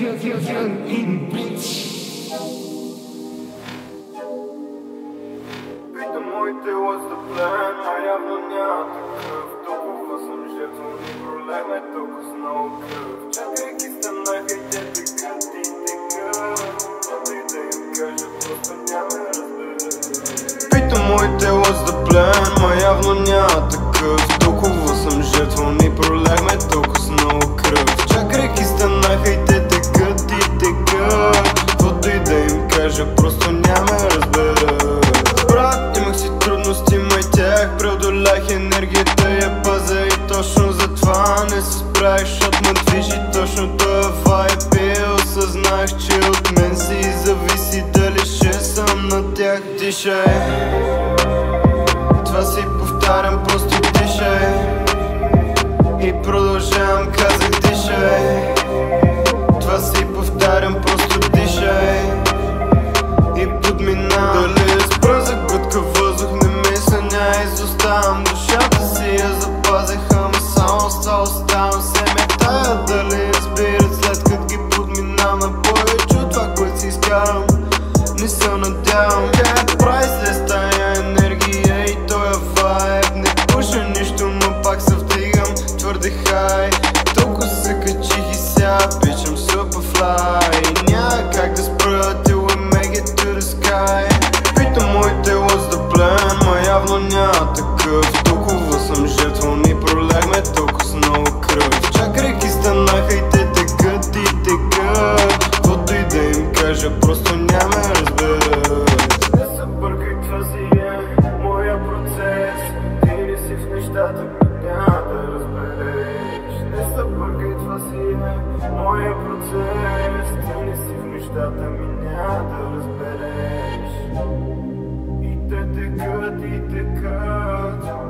Питам моите what's the plan, а явно няма такъв. Толкова съм жертвал и пролеме толкова много кръв. Чакайки станаха и те текат и текат. Каквото и да им кажа, просто няма разберат. Питам моите what's the plan, ма явно няма такъв. Толкова съм жертвал и пролеме толкова много кръв. Чакайки станаха и те текат и текат. Каквото и да им кажа, просто няма разберат. Брат, имах си трудности, май тях преодолях, енергията я паза и точно затова не се справих, защото ме движи точно това вайб и осъзнах, че от мен си зависи дали ще съм на тях. Дишай, това си повтарям, просто дишай и продължавам, казах дишай. Това си повтарям, просто дишай и подминавам. Дали спра за глътка въздух, не мисля, ня изоставам. Душата си я запазих, ама само оставам се метая. Дали разбират след като ги подминам на боя, чу това, което си изкарам, не се надявам. Тя прави се тая енергия и тоя вайб. Не пуша нищо, но пак се вдигам твърде хай. Толкова се качих и сега обичам Superfly. Няма как да спра till we make it to the sky. Питам моите what's the plan, ма явно няма такъв. Толкова съм жертвал и пролегме толкова много кръв. Чакайки станаха и те текат и текат. Каквото и да им кажа, просто няма разберат. Не се бъркай, това си е моя процес. Ти не си в нещата, няма да разбереш. Не се бъркай, това си е моя процес. Ти не си в нещата ми, няма да разбереш. И те текат и текат.